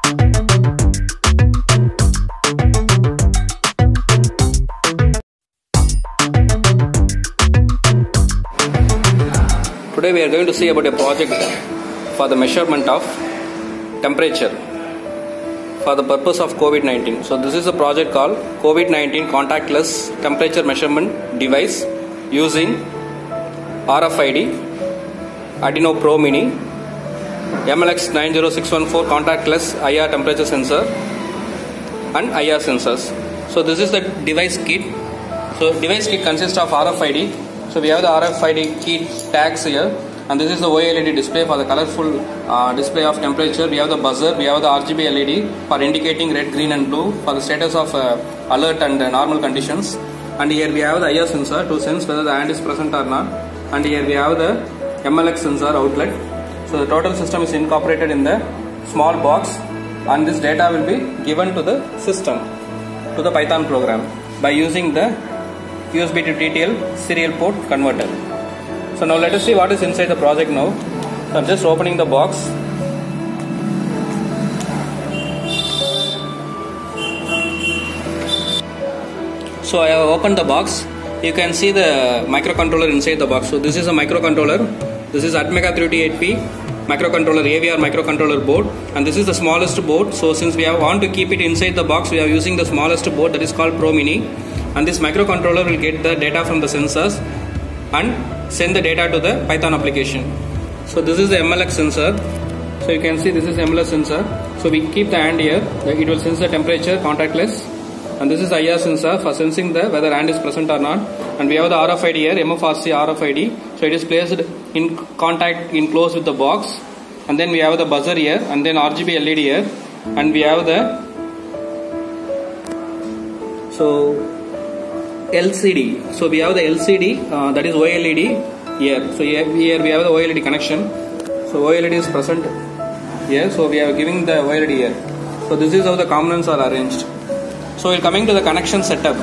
Today we are going to see about a project for the measurement of temperature for the purpose of COVID-19. So this is a project called COVID-19 contactless temperature measurement device using RFID, Arduino Pro Mini, MLX90614 contactless IR temperature sensor and IR sensors. So this is the device kit. So device kit consists of RFID. So we have the RFID key tags here, and this is the OLED display for the colorful display of temperature. We have the buzzer, we have the RGB LED for indicating red, green and blue for the status of alert and normal conditions. And here we have the IR sensor to sense whether the hand is present or not. And here we have the MLX sensor outlet. So the total system is incorporated in the small box, and this data will be given to the system, to the Python program by using the USB to TTL serial port converter. So now let us see what is inside the project now. So I'm just opening the box. So I have opened the box. You can see the microcontroller inside the box. So this is a microcontroller. This is Atmega 328P microcontroller, AVR microcontroller board, and this is the smallest board. So since we want to keep it inside the box, we are using the smallest board, that is called Pro Mini. And this microcontroller will get the data from the sensors and send the data to the Python application. So this is the MLX sensor. So you can see this is MLX sensor. So we keep the hand here, it will sense the temperature contactless. And this is IR sensor for sensing the whether hand is present or not. And we have the RFID here, MFRC RFID. So it is placed in contact in close with the box. And then we have the buzzer here, and then RGB LED here. And we have the LCD. So we have the LCD, that is OLED here. So here we have the OLED connection. So OLED is present here. So we are giving the OLED here. So this is how the components are arranged. So we are coming to the connection setup.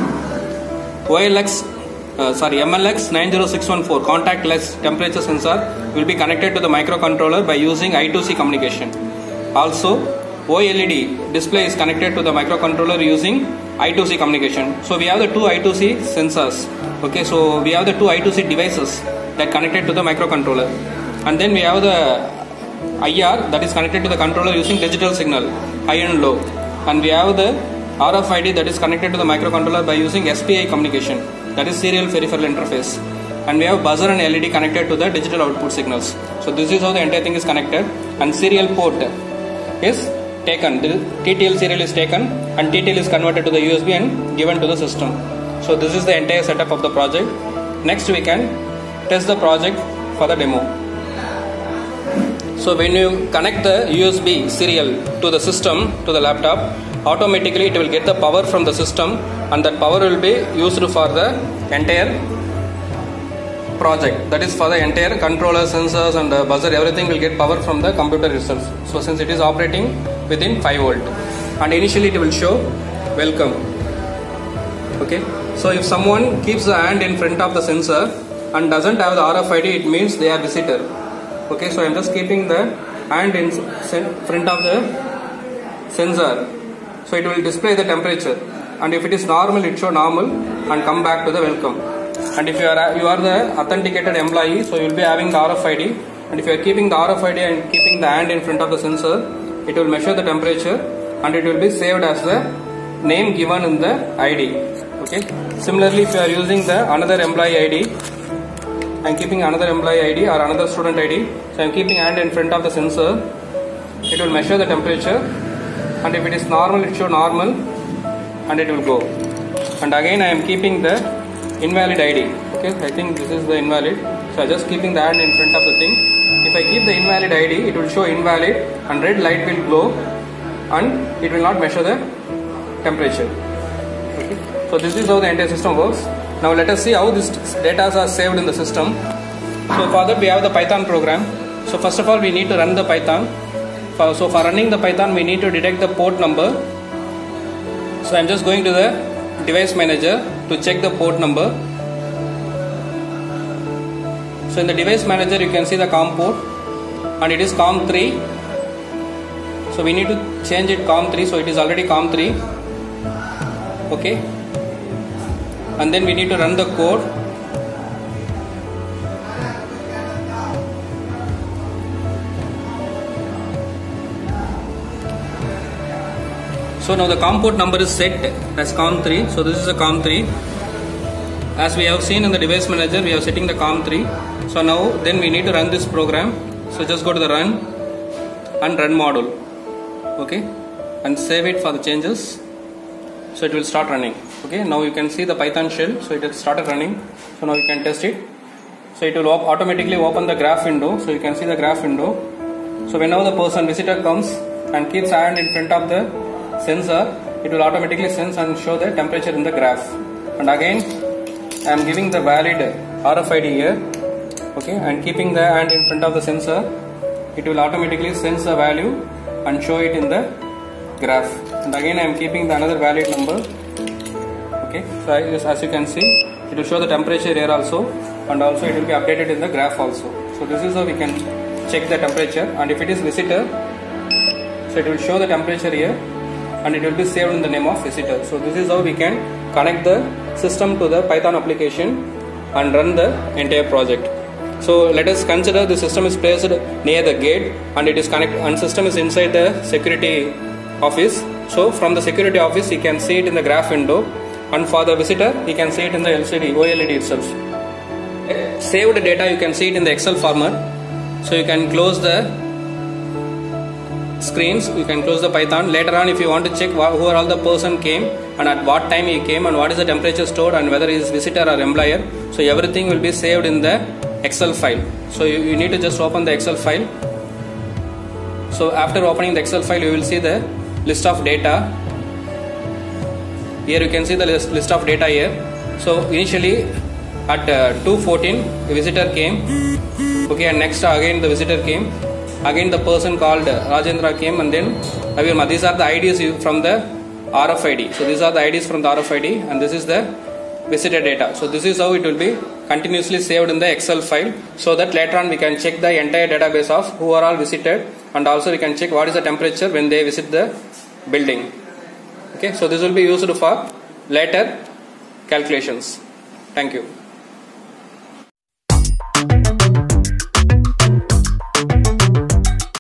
MLX 90614 contactless temperature sensor will be connected to the microcontroller by using I2C communication. Also, OLED display is connected to the microcontroller using I2C communication. So we have the two I2C sensors. Okay, so we have the two I2C devices that connected to the microcontroller, and then we have the IR that is connected to the controller using digital signal, high and low, and we have the RFID that is connected to the microcontroller by using SPI communication, that is serial peripheral interface, and we have buzzer and LED connected to the digital output signals. So this is how the entire thing is connected, and serial port is taken, the TTL serial is taken, and TTL is converted to the USB and given to the system. So this is the entire setup of the project. Next we can test the project for the demo. So when you connect the USB serial to the system, to the laptop, automatically it will get the power from the system, and that power will be used for the entire project, that is for the entire controller, sensors and the buzzer, everything will get power from the computer itself. So since it is operating within 5 volt, and initially it will show welcome. Okay, so if someone keeps the hand in front of the sensor and doesn't have the RFID, it means they are visitor. Okay, so I am just keeping the hand in front of the sensor, so it will display the temperature, and if it is normal, it show normal and come back to the welcome. And if you are the authenticated employee, so you will be having the RFID, and if you are keeping the RFID and keeping the hand in front of the sensor, it will measure the temperature and it will be saved as the name given in the ID. Okay. Similarly, if you are using the another employee ID, I am keeping another employee ID or another student ID, so I am keeping hand in front of the sensor, it will measure the temperature, and if it is normal, it show normal and it will go. And again I am keeping the invalid ID. Okay, I think this is the invalid, so I just keeping the hand in front of the thing. If I keep the invalid ID, it will show invalid and red light will glow and it will not measure the temperature. Okay, so this is how the entire system works. Now let us see how this data are saved in the system. So for that we have the Python program. So first of all we need to run the Python. So for running the Python we need to detect the port number. So I am just going to the device manager to check the port number. So in the device manager you can see the COM port, and it is COM3 So we need to change it COM3. So it is already COM3. Okay. And then we need to run the code. So now the COM port number is set as COM3. So this is a COM3. As we have seen in the device manager, we are setting the COM3. So now then we need to run this program. So just go to the run and run module. Okay, and save it for the changes. So it will start running. Okay, now you can see the Python shell. So it has started running. So now you can test it. So it will automatically open the graph window. So you can see the graph window. So whenever the person visitor comes and keeps hand in front of the sensor, it will automatically sense and show the temperature in the graph. And again, I am giving the valid RFID here. Okay, and keeping the hand in front of the sensor, it will automatically sense the value and show it in the graph. And again, I am keeping the another valid number. Okay, so as you can see, it will show the temperature here also, and also it will be updated in the graph also. So this is how we can check the temperature. And if it is visitor, so it will show the temperature here, and it will be saved in the name of visitor. So this is how we can connect the system to the Python application and run the entire project. So let us consider the system is placed near the gate and it is connected, and system is inside the security office. So from the security office he can see it in the graph window, and for the visitor he can see it in the LCD OLED itself. Saved data you can see it in the Excel format. So you can close the screens, you can close the Python. Later on if you want to check who are all the person came and at what time he came and what is the temperature stored and whether he is visitor or employer, so everything will be saved in the Excel file. So you need to just open the Excel file. So after opening the Excel file, you will see the list of data. Here you can see the list of data here. So initially at 2:14 the visitor came. Okay, and next again the visitor came. Again the person called Rajendra came, and then Avirma. These are the IDs from the RFID. So these are the IDs from the RFID, and this is the visitor data. So this is how it will be continuously saved in the Excel file, so that later on we can check the entire database of who are all visited, and also we can check what is the temperature when they visit the building. Okay, so this will be used for later calculations. Thank you.